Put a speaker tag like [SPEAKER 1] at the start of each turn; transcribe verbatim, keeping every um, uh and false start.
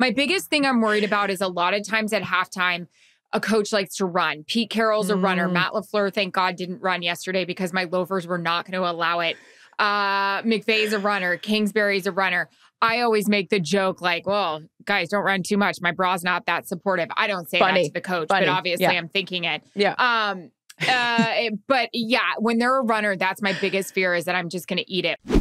[SPEAKER 1] My biggest thing I'm worried about is a lot of times at halftime, a coach likes to run. Pete Carroll's a mm. runner. Matt LaFleur, thank God, didn't run yesterday because my loafers were not going to allow it. Uh, McVay's a runner. Kingsbury's a runner. I always make the joke like, well, guys, don't run too much. My bra's not that supportive. I don't say Funny. that to the coach, Funny. but obviously yeah. I'm thinking it.
[SPEAKER 2] Yeah.
[SPEAKER 1] Um. uh. But yeah, when they're a runner, that's my biggest fear is that I'm just going to eat it.